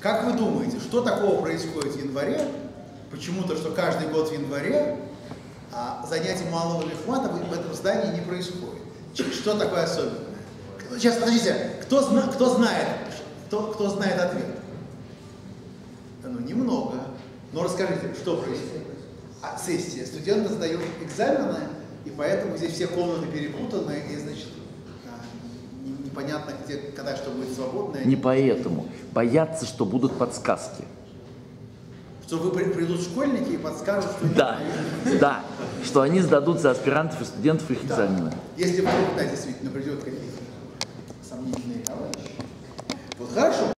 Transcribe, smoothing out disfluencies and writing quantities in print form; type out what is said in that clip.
Как вы думаете, что такого происходит в январе? Почему-то, что каждый год в январе занятий малого мехмата в этом здании не происходит. Что такое особенное? Сейчас, подождите, кто знает ответ? Ну, немного. Но расскажите, что происходит? Сессия. Студенты сдают экзамены, и поэтому здесь все комнаты перепутаны, и, значит, непонятно, где, когда что будет свободно. Не поэтому. Боятся, что будут подсказки. Что придут школьники и подскажут, что... Да, да, что они сдадут за аспирантов и студентов их экзамены. Если вдруг, да, действительно придет какие-то сомнительные товарищи. Вот хорошо.